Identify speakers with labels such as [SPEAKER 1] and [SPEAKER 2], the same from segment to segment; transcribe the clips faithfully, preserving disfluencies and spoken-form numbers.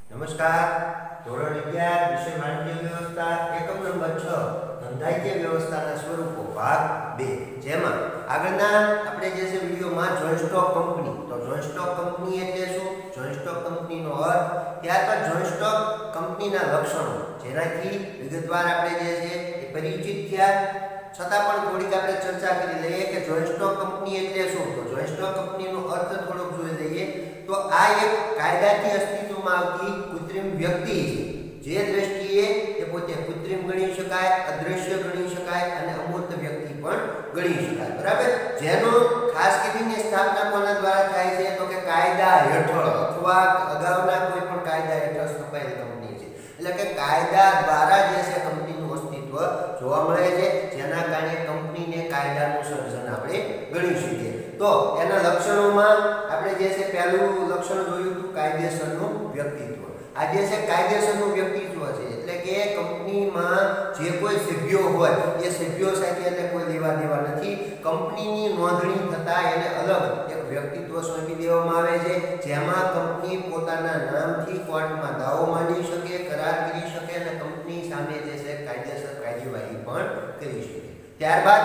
[SPEAKER 1] નમસ્કાર. ધોરણ અગિયાર વિષય માળખાકીય વ્યવસ્થા એકમ નંબર છ ધંધાકીય વ્યવસ્થાના સ્વરૂપો ભાગ બે, જેમાં આગળના આપણે જે છે વિડીયોમાં જોઈન્ટ સ્ટોક કંપની, તો જોઈન્ટ સ્ટોક કંપની એટલે શું, જોઈન્ટ સ્ટોક કંપનીનો અર્થ, ત્યારબાદ જોઈન્ટ સ્ટોક કંપનીના લક્ષણો, જેનાથી વિગતવાર આપણે જે છે એ પરિચિત થયા, છતાં પણ થોડીક આપણે ચર્ચા કરી લઈએ કે જોઈન્ટ સ્ટોક કંપની એટલે શું. તો જોઈન્ટ સ્ટોક કંપનીનો અર્થ થોડોક જોઈ લઈએ તો આ એક કાયદાથી અસ્તિત્વમાં આવતી કૃત્રિમ વ્યક્તિ છે, જે દ્રષ્ટિએ એ પોતે કૃત્રિમ ગણી શકાય, અદ્રશ્ય ગણી શકાય અને અમૂર્ત વ્યક્તિ પણ ગણી શકાય, બરાબર. જેનો ખાસ કરીને સ્થાપના કોના દ્વારા થાય છે, તો કે કાયદા હેઠળ અથવા અગાઉના કોઈ પણ કાયદા હેઠળ સ્થપાયેલ કંપની છે. એટલે કે કાયદા દ્વારા જે છે કંપનીનું અસ્તિત્વ જોવા મળે છે, જેના કારણે કંપનીને કાયદાનું સર્જન આપણે ગણી શકીએ. તો એના લક્ષણોમાં આપણે જે છે પહેલું લક્ષણ જોયું હતું કાયદેસરનું વ્યક્તિત્વ. આ જે છે કાયદેસરનું વ્યક્તિત્વ છે એટલે કે કંપનીમાં જે કોઈ સભ્યો હોય એ સભ્યો સાથે એને કોઈ લેવા દેવા નથી. કંપનીની નોંધણી થતા એને અલગ એક વ્યક્તિત્વ સોંપી દેવામાં આવે છે, જેમાં કંપની પોતાના નામથી કોર્ટમાં દાવો માંડી શકે, કરાર કરી શકે અને કંપની સામે જે છે કાયદેસર કાર્યવાહી પણ કરી શકે. ત્યારબાદ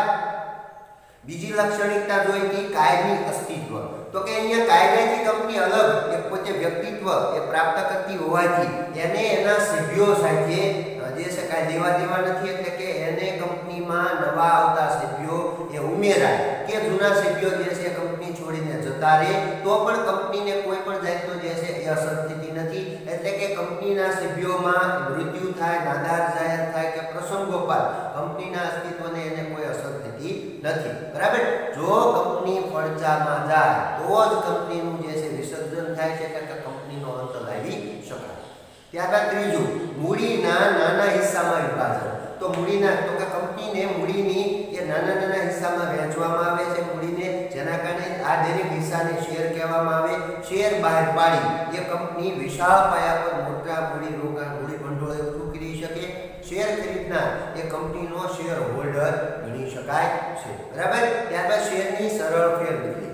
[SPEAKER 1] બીજી લાક્ષણિકતા જોઈ હતી કાયમી અસ્તિત્વ. તો કે અહીંયા કાયદાથી કંપની અલગ એક પોતે વ્યક્તિત્વ એ પ્રાપ્ત કરતી હોવાથી એને એના સભ્યો સાથે જે છે કાંઈ લેવા દેવા નથી. એટલે કે એને કંપનીમાં નવા આવતા સભ્યો એ ઉમેરાય કે જૂના સભ્યો જે છે કંપની છોડીને જતા રહે તો પણ કંપનીને કોઈ પણ જાતનો જે છે એ અસર થતી નથી. એટલે કે કંપનીના સભ્યોમાં મૃત્યુ થાય, નાદાર જાહેર થાય કે પ્રસંગોપાત કંપનીના અસ્તિત્વને એને કોઈ અસર થતી નથી, બરાબર. જો કંપની ફડચામાં જાય તો જ કંપનીનું જે છે વિસર્જન થાય છે, કે કંપનીનો અંત લાવી શકાય. ત્યારબાદ ત્રીજું મૂડીના નાના હિસ્સામાં વિભાજન. તો મૂડીના તો કે કંપનીને મૂડીની એ નાના નાના હિસ્સામાં વહેંચવામાં આવે છે મૂડીને, જેના કારણે આ દરેક હિસ્સાને શેર કહેવામાં આવે. શેર બહાર પાડી એ કંપની વિશાળ પાયા પર મોટા મૂડી રોકાણ મૂડી ભંડોળ એકઠું કરી શકે. શેર ખરીદનાર એ કંપનીનો શેર હોલ્ડર ગણી શકાય છે, બરાબર. ત્યારબાદ શેરની સરળ ફેરબદલી.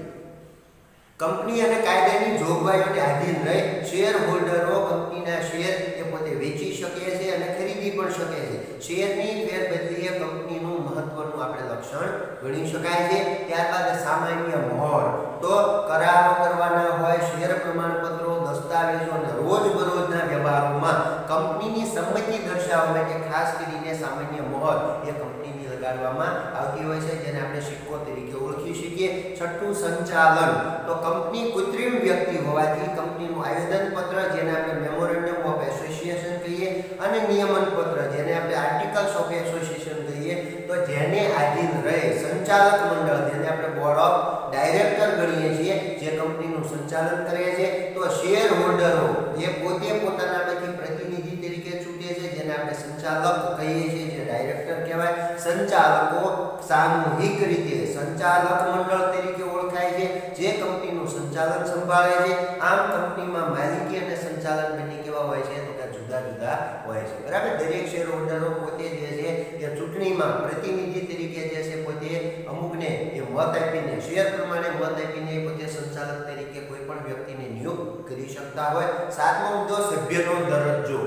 [SPEAKER 1] કંપની અને કાયદાની જોગવાઈઓને આધીન રહી શેર હોલ્ડરો કંપનીના શેર એ પોતે વેચી શકે છે અને ખરીદી પણ શકે છે. શેરની ફેરબદલી એ કંપનીનું મહત્વનું આપણે લક્ષણ ગણી શકાય છે. ત્યારબાદ સામાન્ય મોહર. તો કરારો કરવાના હોય, શેર પ્રમાણપત્રો, દસ્તાવેજો અને રોજબરોજના વ્યવહારોમાં કંપનીની સંમતિ દર્શાવવા માટે ખાસ કરીને સામાન્ય મોહર એ કંપનીની લગાડવામાં આવતી હોય છે, જેને આપણે સિક્કો તરીકે ઓળખી શકીએ. છઠ્ઠું સંચાલન. તો કંપની કૃત્રિમ વ્યક્તિ હોવાથી કંપનીનું આવેદન પત્ર, જેને આપણે મેમોરેન્ડમ ઓફ એસોસિએશન કહીએ, અને નિયમન પત્ર, જેને આપણે આર્ટિકલ્સ ઓફ એસોસિએશન કહીએ, તો જેને આધીન રહે સંચાલક મંડળ, જેને આપણે બોર્ડ ઓફ ડાયરેક્ટર ગણીએ છીએ, જે કંપનીનું સંચાલન કરે છે. તો શેર હોલ્ડરો જે પોતે પોતાનામાંથી પ્રતિનિધિ તરીકે ચૂંટે છે, જેને આપણે સંચાલક કહીએ છીએ, જે ડાયરેક્ટર કહેવાય. સંચાલકો સામૂહિક રીતે સંચાલક મંડળ તરીકે ઓળખાય છે, જે કંપનીનું સંચાલન સંભાળે છે. આમ કંપનીમાં માલિકી અને સંચાલન બંને કેવા હોય છે, તો કે જુદા જુદા હોય છે, બરાબર. દરેક શેર હોલ્ડરો પોતે જે છે એ ચૂંટણીમાં પ્રતિનિધિ તરીકે જે છે પોતે અમુકને એ મત આપીને શેર પ્રમાણે મત આપીને પોતે સંચાલક તરીકે કોઈ પણ વ્યક્તિને નિયુક્ત કરી શકતા હોય. સાતમો મુદ્દો સભ્યનો દરજ્જો.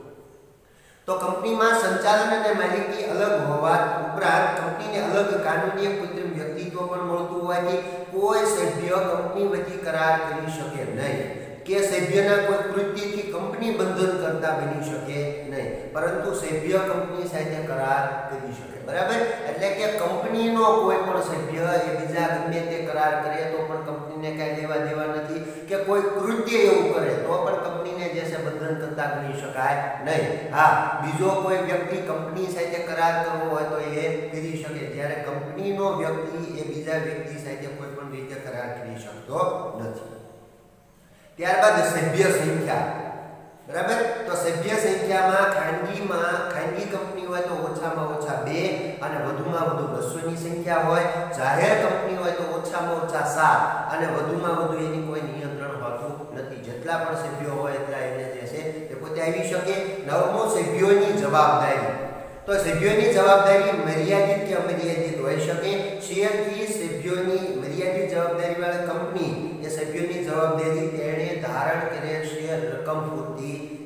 [SPEAKER 1] તો કંપનીમાં સંચાલન અને માલિકી અલગ હોવા ઉપરાંત કંપનીને અલગ કાનૂની કૃત્રિમ વ્યક્તિત્વ પણ મળતું હોવાથી કોઈ સભ્ય કંપની વતી કરાર કરી શકે નહીં કે સભ્યના કોઈ કૃત્યથી કંપની બંધન કરતા બની શકે નહીં, પરંતુ સભ્ય કંપની સાથે કરાર કરી શકે, બરાબર. એટલે કે કંપનીનો કોઈ પણ સભ્ય એ બીજા ગમે તે કરાર કરે તો પણ કંપનીને કાંઈ લેવા દેવા નથી, કે કોઈ કૃત્ય એવું કરે તો પણ કંપનીને જે છે બંધન કરતા ગણી શકાય નહીં. હા, બીજો કોઈ વ્યક્તિ કંપની સાથે કરાર કરવો હોય તો એ કરી શકે, જ્યારે કંપનીનો વ્યક્તિ એ બીજા વ્યક્તિ સાથે કોઈ પણ રીતે કરાર કરી શકતો નથી. ત્યારબાદ સભ્ય સંખ્યા, બરાબર. તો સભ્ય સંખ્યામાં ખાનગીમાં ખાનગી કંપની હોય તો ઓછામાં ઓછા બે અને વધુમાં વધુ બસો ની સંખ્યા હોય. જાહેર કંપની હોય તો ઓછામાં ઓછા સાત અને વધુમાં વધુ એની કોઈ નિયંત્રણ હોતું નથી. જેટલા પણ સભ્યો હોય એટલા એને જે છે તે પોતે આવી શકે. નવમો સભ્યોની જવાબદારી. તો સભ્યોની જવાબદારી મર્યાદિત કે અમર્યાદિત હોઈ શકે. શેરથી સભ્યોની મર્યાદિત જવાબદારી વાળી કંપની એ સભ્યોની જવાબદારી તેણે ધારણ કરેલ શેર રકમ પૂરતી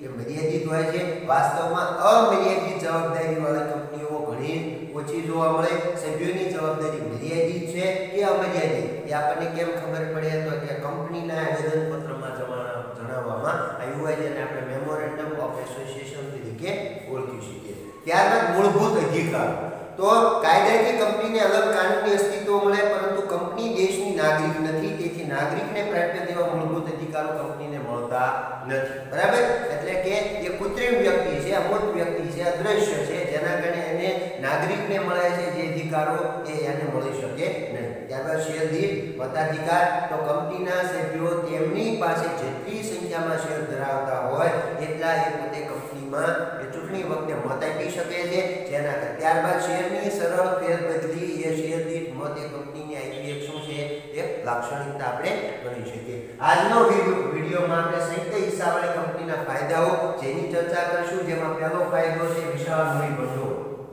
[SPEAKER 1] કે મર્યાદિત હોય છે. વાસ્તવમાં અમર્યાદિત જવાબદારી વાળી કંપનીઓ ઘણી ઓછી જોવા મળે. સભ્યોની જવાબદારી મર્યાદિત છે કે અમર્યાદિત એ આપણને કેમ ખબર પડે તો કે કંપનીના આવેદનપત્રમાં જણાવવામાં આવ્યું હોય જેને આપણે મેમોરેન્ડમ ઓફ એસોસિએશન તરીકે ઓળખી શકીએ. ત્યારબાદ મૂળભૂત અધિકાર. તો કાયદાથી કંપનીને અલગ કાનૂની અસ્તિત્વ મળે, પરંતુ કંપની દેશની નાગરિક નથી, તેથી નાગરિકને પ્રાપ્ય તેવા મૂળભૂત અધિકારો કંપનીને મળતા નથી. બરાબર? એટલે કે એ કૃત્રિમ વ્યક્તિ છે, અમૂર્ત વ્યક્તિ છે, અદ્રશ્ય છે, જેના કારણે એને નાગરિકને મળે છે જે અધિકારો એ એને મળી શકે નહીં. ત્યારબાદ શેર દીઠ મતાધિકાર. તો કંપનીના સભ્યો તેમની પાસે જેટલી સંખ્યામાં શેર ધરાવતા હોય એટલા એ પોતે કંપનીમાં એ ચૂંટણી વખતે મત આપી શકે છે. જેના ત્યારબાદ શેરની સરળ ફેરબદલી એ શેર દીઠ મત એ કંપનીની આઈપી એક શું છે એક લાક્ષણિકતા આપણે ગણી શકીએ. આજનો વિડીયોમાં આપણે સંયુક્ત હિસ્સાવાળી કંપનીના ફાયદાઓ જેની ચર્ચા કરીશું, જેમાં પહેલો ફાયદો છે વિશાળ મૂડી ભંડોળ.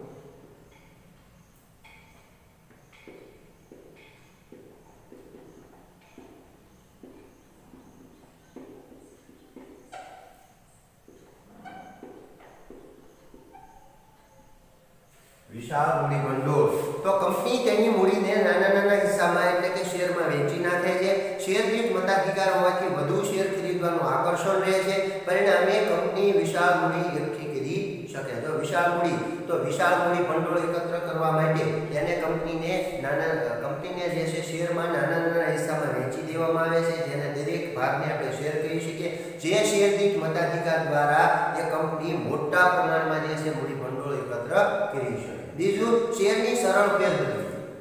[SPEAKER 1] વિશાળ મૂડી ભંડોળ. તો કંપની તેની મૂડીને નાના નાના હિસ્સામાં એટલે કે શેરમાં વહેંચી નાખે છે. શેર દીઠ મતાધિકાર હોવાથી વધુ શેર ખરીદવાનું આકર્ષણ રહે છે. પરિણામે કંપની વિશાળ મૂડી એકઠી કરી શકે. તો વિશાળ મૂડી તો વિશાળ મૂડી ભંડોળ એકત્ર કરવા માટે તેને કંપનીને નાના કંપનીને જે છે શેરમાં નાના નાના હિસ્સામાં વહેંચી દેવામાં આવે છે, જેને દરેક ભાગને આપણે શેર કહી શકીએ. જે શેર દીઠ મતાધિકાર દ્વારા એ કંપની મોટા પ્રમાણમાં જે છે મૂડી ભંડોળ એકત્ર કરી શકે. બીજું શેરની સરળ ફેરબદલી.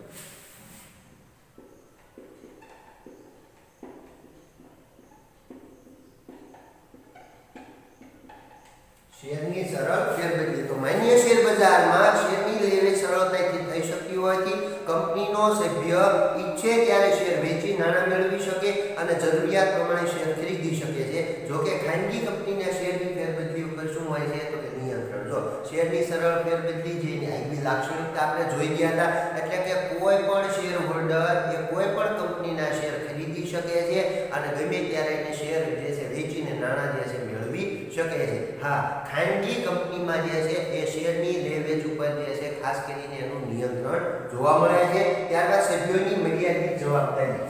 [SPEAKER 1] શેરની સરળ ફેરબદલી. તો માન્ય શેર બજારમાં શેરની લેવેચ સરળતાથી થઈ શકતી હોવાથી કંપનીનો સભ્ય ઈચ્છે ત્યારે શેર વેચી નાણાં મેળવી શકે અને જરૂરિયાત પ્રમાણે શેર ખરીદી શકે છે. જો કે ખાનગી કંપનીના શેરની ફેરબદલી ઉપર શું હોય છે તો કે નિયંત્રણ. જો શેરની સરળ ફેરબદલી જેની આઈબી લાક્ષણિકતા આપણે જોઈ ગયા હતા, એટલે કે કોઈ પણ શેર હોલ્ડર એ કોઈ પણ કંપનીના શેર ખરીદી શકે છે અને ગમે ત્યારે એને શેર જે છે વેચીને નાણાં જે છે મેળવી શકે છે. હા, ખાનગી કંપનીમાં જે છે એ શેરની લેવેચ ઉપર જે છે ખાસ કરીને એનું નિયંત્રણ જોવા મળે છે. ત્યારબાદ સભ્યોની મર્યાદિત જવાબદારી.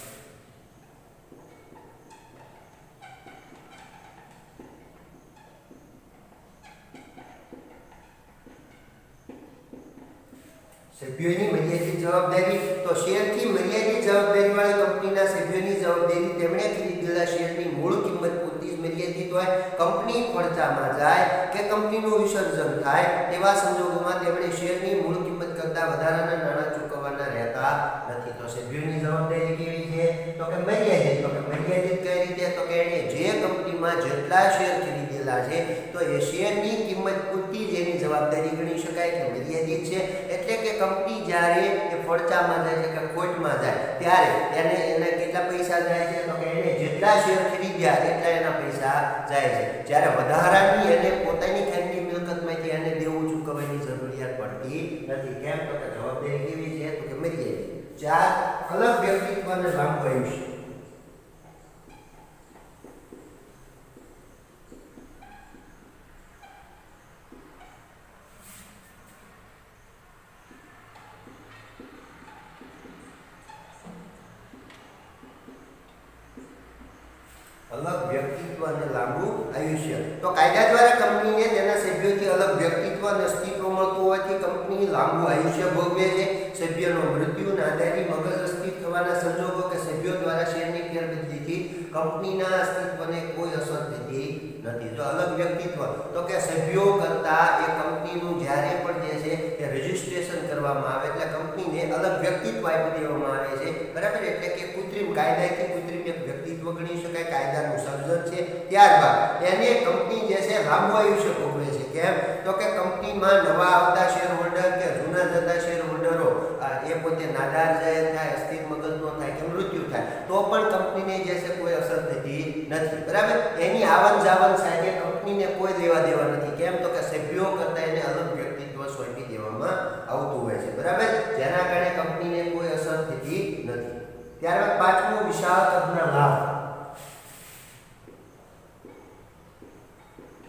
[SPEAKER 1] સભ્યોની મર્યાદિત જવાબદારી. તો શેરથી મર્યાદિત જવાબદારી વાળી કંપનીના સભ્યોની જવાબદારી તેમણે ખરીદેલા શેરની મૂળ કિંમત પૂરતી જ મર્યાદિત હોય. કંપની પડતામાં જાય કે કંપનીનું વિસર્જન થાય તેવા સંજોગોમાં તેમણે શેરની મૂળ કિંમત કરતાં વધારાના નાણાં ચૂકવવાના રહેતા નથી. તો સભ્યોની જવાબદારી કેવી છે તો કે મર્યાદિત. તો કે મર્યાદિત કઈ રીતે તો કે એને જે કંપનીમાં જેટલા શેર ખરીદેલા છે તો એ શેરની કિંમત પૂરતી જ એની જવાબદારી ગણી શકાય કે મર્યાદિત છે. એટલે કે કંપની જ્યારે એ ફડચામાં જાય છે કે ખોટમાં જાય ત્યારે એને એને કેટલા પૈસા જાય છે તો કે એને જેટલા શેર ખરીદ્યા એટલા એના પૈસા જાય છે. જ્યારે વધારાની એને પોતાની ખાનગી મિલકતમાંથી એને દેવું ચૂકવવાની જરૂરિયાત પડતી નથી. કેમ તો કે જવાબદારી કેવી છે તો કે મર્યાદિત. ચાર, અલગ વ્યક્તિત્વ અને લાંબુ આયુષ્ય. અલગ વ્યક્તિત્વ અને લાંબુ આયુષ્ય. તો કાયદા દ્વારા કંપનીને તેના સભ્યોથી અલગ વ્યક્તિત્વ અને અસ્તિત્વ મળતું હોવાથી કંપની લાંબુ આયુષ્ય ભોગવે છે. સભ્યનો મૃત્યુના આધારે મગજ અસ્થિર થવાના સંજોગો કે સભ્યો દ્વારા શેરની ફેરબદલીથી કંપનીના અસ્તિત્વને કોઈ અસર થતી નથી. જો અલગ વ્યક્તિત્વ તો કે સભ્યો કરતા એ કંપનીનું જ્યારે પણ જે છે એ રજીસ્ટ્રેશન કરવામાં આવે એટલે કંપનીને અલગ વ્યક્તિત્વ આપી દેવામાં આવે છે. બરાબર? એટલે કે કૃત્રિમ કાયદાથી કૃત્રિમ એક વ્યક્તિત્વ ગણી શકાય, કાયદાનું સર્જન છે. ત્યારબાદ એને કંપની જે છે લાંબુ આયુષ્ય ભોગવે છે. કેમ તો કે કંપનીમાં નવા આવતા શેર હોલ્ડર કે જૂના જતા શેર હોલ્ડરો એ પોતે નાદાર જાય થાય, અસ્થિર મગજનો થાય કે મૃત્યુ થાય તો પણ કંપનીને જે છે કોઈ અસર થતી નથી. બરાબર? એની આવન જાવન સાથે કંપનીને કોઈ લેવા દેવા નથી. કેમ તો કે સભ્યો કરતા એને અલગ વ્યક્તિત્વ સોંપી દેવામાં આવતું હોય છે. બરાબર? જેના કારણે કંપનીને કોઈ અસર થતી નથી. ત્યારબાદ પાંચમું, વિશાળ કદના લાભ.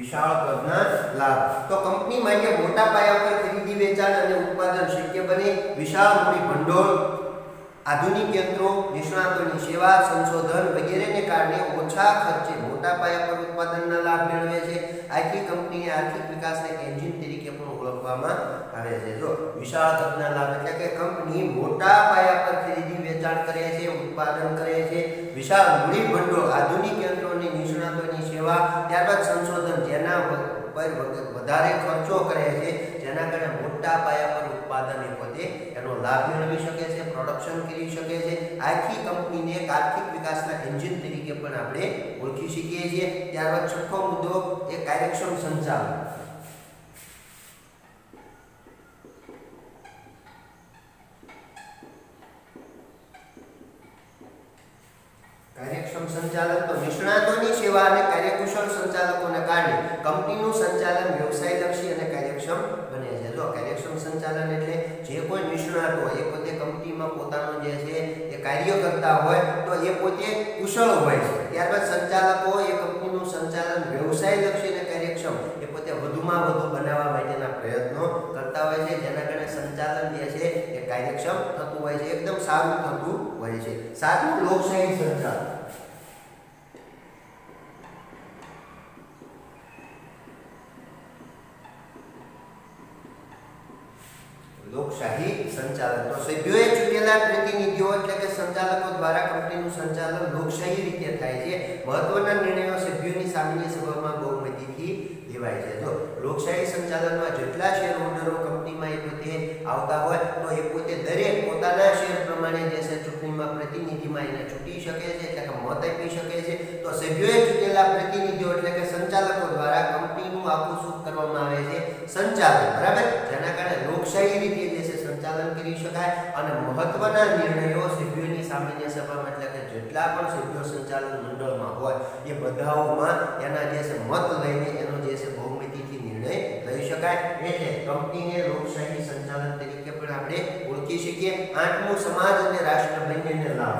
[SPEAKER 1] વિશાળ કદના લાભ. તો કંપની માટે મોટા પાયા પર ખરીદી વેચાણ અને ઉત્પાદન શક્ય બને. વિશાળ મૂડી ભંડોળ, આધુનિક યંત્રો, નિષ્ણાતોની સેવા, સંશોધન વગેરેને કારણે ઓછા ખર્ચે મોટા પાયા પર ઉત્પાદનના લાભ મેળવે છે. આથી કંપનીને આર્થિક વિકાસને એન્જિન તરીકે પણ ઓળખવામાં આવે છે. જો વિશાળ કદના લાભ એટલે કે કંપની મોટા પાયા પર ખરીદી વેચાણ કરે છે, ઉત્પાદન કરે છે, વિશાળ મૂડી ભંડોળ, આધુનિક યંત્રો અને નિષ્ણાતોની સેવા, ત્યારબાદ સંશોધન જેના પર વધારે ખર્ચો કરે છે, જેના કારણે મોટા પાયા પર ઉત્પાદન એ પોતે એનો લાભ મેળવી શકે છે, પ્રોડક્શન કરી શકે છે. આથી કંપનીને એક આર્થિક વિકાસના એન્જિન તરીકે પણ આપણે ઓળખી શકીએ છીએ. ત્યારબાદ છઠ્ઠો મુદ્દો એ કાર્યક્ષમ સંચાલન. કાર્યક્ષમ સંચાલન તો નિષ્ણાતોની સેવા અને કાર્યકુશળ સંચાલકોના કારણે કંપનીનું સંચાલન વ્યવસાયલક્ષી અને કાર્યક્ષમ બને છે. જો કાર્યક્ષમ સંચાલન એટલે જે કોઈ નિષ્ણાતો એ પોતે કંપનીમાં પોતાનું જે છે એ કાર્ય કરતા હોય તો એ પોતે કુશળ હોય છે. ત્યારબાદ સંચાલકો એ કંપનીનું સંચાલન વ્યવસાયલક્ષી અને કાર્યક્ષમ એ પોતે વધુમાં વધુ બનાવવા માટેના પ્રયત્નો કરતા હોય છે, જેના કારણે સંચાલન જે છે એ કાર્યક્ષમ થતું હોય છે, એકદમ સારું થતું હોય છે. સાતમું લોકશાહી સંચાલન. લોકશાહી સંચાલન તો સભ્યોએ ચૂંટેલા પ્રતિનિધિઓ એટલે કે સંચાલકો દ્વારા કંપનીનું સંચાલન લોકશાહી રીતે થાય છે. મહત્વના નિર્ણયો સભ્યોની સામાન્ય સભામાં બહુમતીથી લેવાય છે. તો લોકશાહી સંચાલનમાં જેટલા શેર હોલ્ડરો કંપનીમાં એ પોતે આવતા હોય તો એ પોતે દરેક પોતાના શેર પ્રમાણે જે છે ચૂંટણીમાં પ્રતિનિધિમાં એને ચૂંટી શકે છે, એટલે કે મત આપી શકે છે. તો સભ્યોએ ચૂંટેલા પ્રતિનિધિઓ એટલે કે સંચાલકો દ્વારા કંપનીનું આખું શું કરવામાં આવે છે? સંચાલન. બરાબર, જેના કારણે લોકશાહી રીતે જે છે સંચાલન કરી શકાય અને મહત્વના નિર્ણયો સભ્યોની સામાન્ય સભામાં એટલે કે જેટલા પણ સભ્યો સંચાલન મંડળમાં હોય એ બધાઓમાં એના જે છે મત લઈને એનો જે છે બહુમતીથી નિર્ણય લઈ શકાય. એટલે કંપનીને લોકશાહી સંચાલન તરીકે પણ આપણે ઓળખી શકીએ. આઠમું સમાજ અને રાષ્ટ્ર બંનેને લાભ.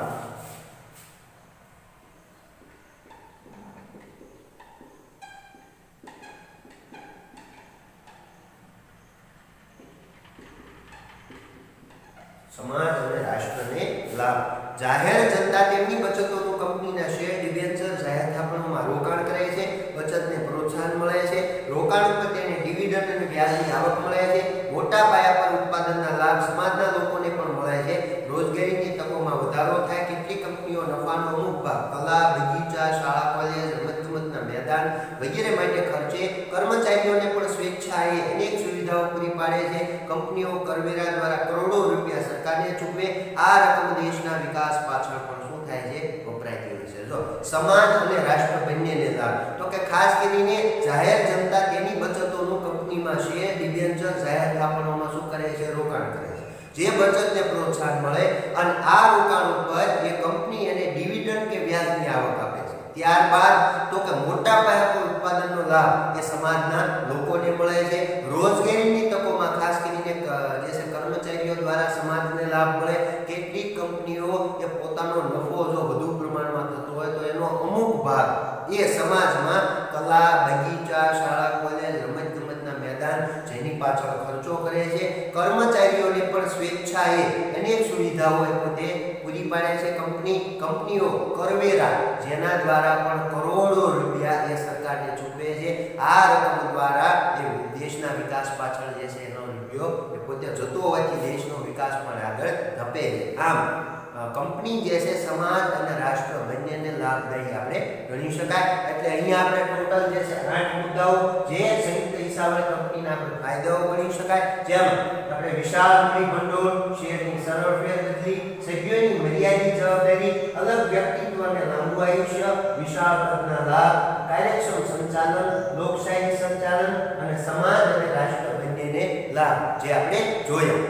[SPEAKER 1] સમાજ અને રાષ્ટ્રને લાભ. જાહેર જનતા તેમની બચતોનું કંપનીના શેર, ડિબેન્ચર, જાહેર થાપણોમાં રોકાણ કરે છે. બચતને પ્રોત્સાહન મળે છે. રોકાણ ઉપર તેને ડિવિડન્ડ અને વ્યાજની આવક મળે છે. મોટા પાયા પર ઉત્પાદનના લાભ સમાજના લોકોને પણ મળે છે. રોજગારીની તકોમાં વધારો થાય. કેટલીક કંપનીઓ નફાનો અમુક ભાગ કલા, બગીચા, શાળા, કોલેજ, રમતગમતના મેદાન વગેરે માટે ખર્ચે. કર્મચારીઓને પણ સ્વેચ્છાએ અનેક સુવિધાઓ પૂરી પાડે છે. કંપનીઓ કરવેરા દ્વારા કરોડો રૂપિયા સરકારને ચૂકવે. આ રકમ દેશના વિકાસ પાછળ પણ શું થાય છે? વપરાતી હોય છે. જો સમાજ અને રાષ્ટ્ર બંનેને લાભ તો કે ખાસ કરીને જાહેર જનતા તેની બચતોનું કંપનીમાં શેર, ડિબેન્ચર, જાહેર થાપણોમાં શું કરે છે? રોકાણ કરે છે. જે બચતને પ્રોત્સાહન મળે અને આ રોકાણ ઉપર એ કંપની અને ડિવિડન્ડ કે વ્યાજની આવક આપે છે. ત્યારબાદ તો કે મોટા પાયા પર ઉત્પાદનનો લાભ એ સમાજના લોકોને મળે છે. રોજગારીની તકોમાં ખાસ કરીને જે છે કર્મચારીઓ દ્વારા સમાજને લાભ મળે. કેટલીક કંપનીઓ એ પોતાનો નફો જો વધુ પ્રમાણમાં થતો હોય તો એનો અમુક ભાગ એ સમાજમાં કલા, બગીચા, શાળા, કોલેજ, રમતગમતના મેદાન જેની પાછળ ખર્ચો કરે છે. કર્મચારીઓને પણ સ્વેચ્છાએ અનેક સુવિધાઓ એ પોતે પૂરી પાડે છે. કંપની કંપનીઓ કરવેરા જેના દ્વારા પણ કરોડો રૂપિયા એ સરકારને ચૂકવે છે. આ રકમ દ્વારા એ દેશના વિકાસ પાછળ જે છે એનો રૂપિયો એ પોતે જતો હોવાથી દેશનો વિકાસ પણ આગળ ધપે છે. આમ કંપની જે છે સમાજ અને રાષ્ટ્ર બંનેને લાભદાયી આપણે ગણી શકાય. એટલે અહીંયા આપણે ટોટલ જે છે આઠ મુદ્દાઓ જે સંયુક્ત હિસાબે કંપનીના આપણે ફાયદાઓ ગણી શકાય. જેમ આપણે વિશાળ મૂડી ભંડોળ, શેરની સરળ ફેરબદલી, સભ્યોની મર્યાદિત જવાબદારી, અલગ વ્યક્તિત્વ અને લાંબુ આયુષ્ય, વિશાળ કદના લાભ, કાર્યક્ષમ સંચાલન, લોકશાહી સંચાલન અને સમાજ અને રાષ્ટ્ર બંનેને લાભ જે આપણે જોયા.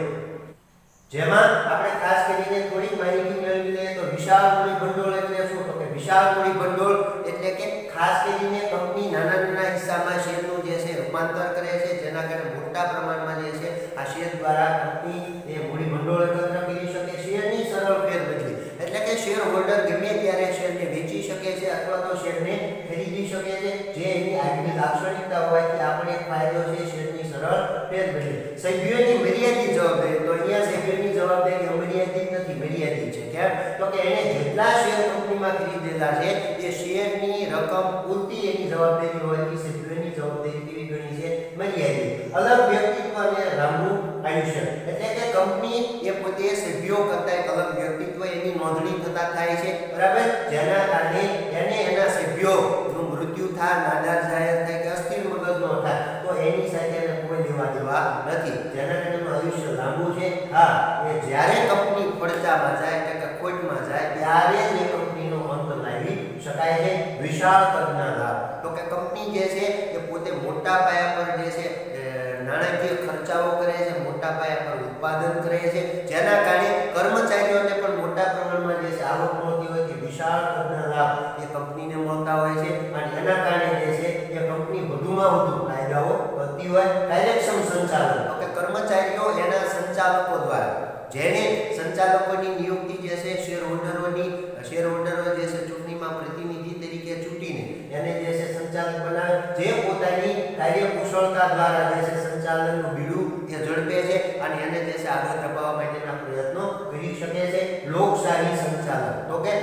[SPEAKER 1] જેમાં આપણે ખાસ કરીને થોડીક માહિતી મેળવી લઈએ તો વિશાળ મૂડી ભંડોળ એટલે શું? તો કે વિશાળ મૂડી ભંડોળ એટલે કે ખાસ કરીને કંપની નાના નાના હિસ્સામાં શેરનું જે છે રૂપાંતર કરે છે, જેના કારણે મોટા પ્રમાણમાં જે છે આ શેર દ્વારા કંપની એ મૂડી ભંડોળ એકત્ર કરી શકે. શેરની સરળ ફેરબદલી એટલે કે શેર હોલ્ડર ગમે ત્યારે શેરને વેચી શકે છે અથવા તો શેરને ખરીદી શકે છે, જે એની આગવી લાક્ષણિકતા કરતા હોવાથી આપણે એક ફાયદો છે શેરની સરળ ફેરબદલી. સભ્યોની મર્યાદિત જવાબદારી, તો અહીંયા સભ્યોની જવાબદારી અમર્યાદિત નથી, મર્યાદિત છે. કેમ? તો કે એને જેટલા શેર કંપનીમાં ખરીદેલા છે એ શેરની રકમ પૂરતી એની જવાબદારી હોવાથી સભ્યોની જવાબદારી કેવી ગણી છે? મર્યાદિત. અલગ વ્યક્તિત્વ અને લાંબુ આયુષ્ય, એટલે કે કંપની એ પોતે સભ્યો કરતા એક અલગ વ્યક્તિત્વ એની નોંધણી થતા થાય છે, બરાબર, જેના કારણે એને એના સભ્યોનું મૃત્યુ થાય, નાદાર જાહેર થાય કે અસ્થિર મગજનો થાય તો એની સાથે એને કોઈ લેવા દેવા નથી, જેના કારણે એનું આયુષ્ય લાંબુ છે. હા, એ જ્યારે કંપની પડચામાં જાય કે ખોટમાં જાય ત્યારે જ એ કંપનીનો અંત લાવી શકાય છે. વિશાળ કદના લાભ, તો કે કંપની જે છે એ પોતે મોટા પાયા પર જે છે નાણાકીય ખર્ચાઓ કરે છે, મોટા પાયા પર ઉત્પાદન કરે છે, જેના કારણે કર્મચારીઓને પણ મોટા પ્રમાણમાં જે છે આવક મળતી હોય છે. વિશાળ કદના લાભ એ કંપનીને મળતા હોય છે અને એના કારણે જે છે એ કંપની વધુમાં વધુ કાયદાઓ કરતી હોય. કાર્યક્ષમ સંચાલન, તો કે કર્મચારીઓ એના સંચાલકો દ્વારા, જેને સંચાલકોની નિયુક્તિ જે છે શેર હોલ્ડરોની શેર હોલ્ડરો જે છે ચૂંટણીમાં પ્રતિનિધિ તરીકે ચૂંટીને એને જે છે સંચાલક બનાવે, જે પોતાની કાર્યકુશળતા દ્વારા જે છે સંચાલનનું બીડું એ ઝડપે છે અને એને જે છે આગળ ધપાવવા માટેના પ્રયત્નો કરી શકે છે. લોકશાહી સંચાલન, તો કે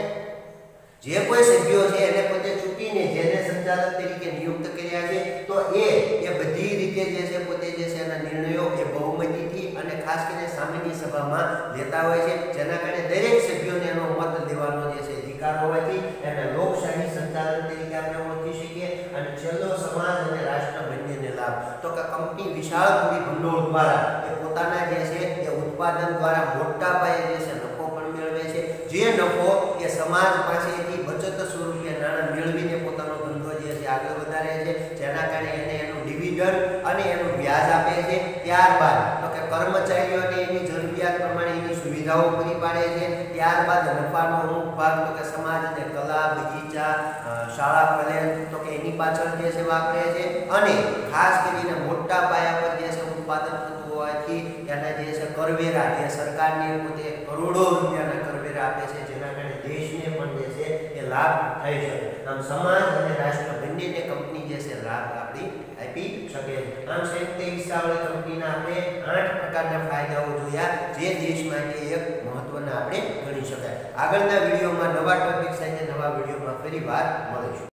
[SPEAKER 1] જે કોઈ સભ્યો છે એને પોતે ચૂંટીને જેને સંચાલક તરીકે નિયુક્ત કર્યા છે તો એ એ બધી રીતે જે છે પોતે જે છે એના નિર્ણયો એ બહુમતીથી અને ખાસ કરીને સામાન્ય સભામાં લેતા હોય છે, જેના કારણે દરેક સભ્યોને એનો મત લેવાનો જે છે અધિકાર હોવાથી એને લોકશાહી સંચાલન તરીકે આપણે ઓળખી શકીએ. અને છેલ્લો સમાજ અને રાષ્ટ્ર બંનેને લાભ, તો કે કંપની વિશાળ મૂડી ભંડોળ દ્વારા એ પોતાના જે છે એ ઉત્પાદન દ્વારા મોટા પાયે જે છે નફો પણ મેળવે છે, જે નફો એ સમાજ પાસેથી બચત સ્વરૂપે નાણાં મેળવીને પોતાનો ધંધો જે છે આગળ વધારે છે, જેના કારણે એને એનું ડિવિડન્ડ અને એનું વ્યાજ આપે છે. ત્યારબાદ તો કે કર્મચારીઓને એની જરૂરિયાત પ્રમાણે એની સુવિધાઓ પૂરી પાડે છે. ત્યારબાદ નફાનો અમુક ભાગ તો કે સમાજ અને કલા, બગીચા, શાળા, કોલેજ તો કે એની પાછળ જે છે વાપરે છે અને ખાસ કરીને મોટા પાયા પર જે છે ઉત્પાદન થતું હોવાથી એના જે છે કરવેરા જે સરકારને પોતે કરોડો રૂપિયાના કરવેરા આપે છે, જેના કારણે દેશને પણ જે છે એ લાભ થઈ શકે. આમ સમાજ અને રાષ્ટ્ર બંનેને કંપની જે છે લાભ આપણી આપી શકે. આમ સંયુક્ત હિસ્સાવાળી કંપનીના આપણે આઠ પ્રકારના ફાયદાઓ જોયા, જે દેશ માટે એક મહત્વના આપણે ગણી શકાય. આગળના વિડીયોમાં નવા ટોપિક સાથે નવા વિડીયોમાં ફરી વાર મળીશું.